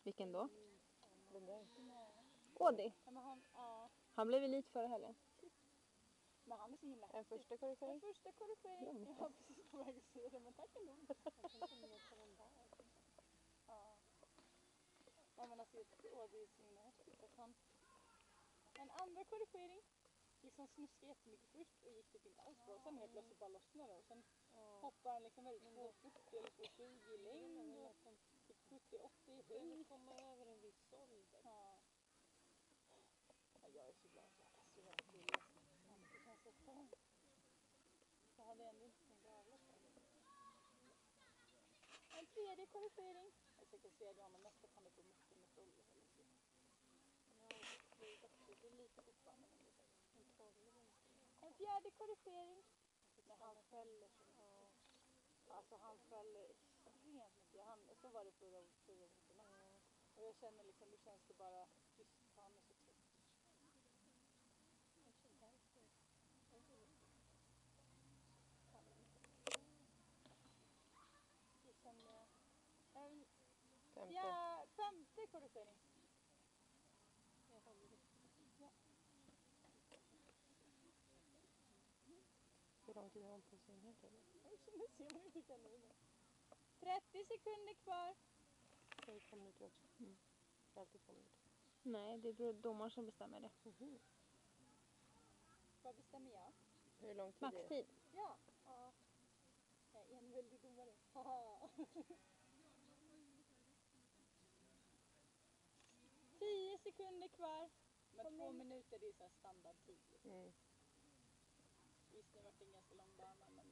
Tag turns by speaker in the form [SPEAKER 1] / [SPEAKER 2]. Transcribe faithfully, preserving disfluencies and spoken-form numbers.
[SPEAKER 1] Vilken då?
[SPEAKER 2] Den där.
[SPEAKER 1] Audi.
[SPEAKER 3] Ja, men han, ja.
[SPEAKER 1] Han blev elit förra helgen.
[SPEAKER 3] Men han är så himla
[SPEAKER 2] En
[SPEAKER 3] häftig.
[SPEAKER 2] första korrigering.
[SPEAKER 3] En första korrigering. Jag var precis på väg att säga det, men tack ändå. Jag tänkte mer på den där. Ja. Nej, men alltså, åh, det är så himla häftigt att han... En andra korrigering. Liksom snuskade jättemycket först och gick typ inte alls bra. Sen helt plötsligt bara lossnade och sen hoppar han liksom ut två fyrtio eller två tjugo i längd och typ sjuttio åttio i höjd.
[SPEAKER 2] Komma över en viss ålder.
[SPEAKER 3] Ja. Ja, jag är så glad att jag är så jävla kille. Det känns så skönt. Jag hade ändå inte tänkt avla på det. En tredje korrigering. Jag försöker säga honom mest att han är på motorn med troll och håller sig. Det är lite fortfarande, men det är en troll. En fjärde korrigering. När han fäller så mycket. Alltså han fäller extremt mycket. Han, så var det förra, förra vintern. Och jag känner liksom, det känns det bara just han är så trött. Det känner jag. En,
[SPEAKER 2] Femte.
[SPEAKER 3] ja, femte korrigering. Ja.
[SPEAKER 2] Hur lång tid har han på sig här?
[SPEAKER 3] Nu ser man inte kan nu. trettio sekunder kvar.
[SPEAKER 2] Det är fem minuter också. Mm. Det är alltid fem minuter.
[SPEAKER 1] Nej, det är domaren som bestämmer det.
[SPEAKER 2] Mm-hmm.
[SPEAKER 3] Vad bestämmer jag?
[SPEAKER 2] Hur lång tid är det?
[SPEAKER 1] Maxtid.
[SPEAKER 3] Ja. Ja. Jag är en väldigt domare. tio sekunder kvar. Men två minuter, det är så här standardtid.
[SPEAKER 2] Mm.
[SPEAKER 3] Visst, det har varit en ganska lång bana, men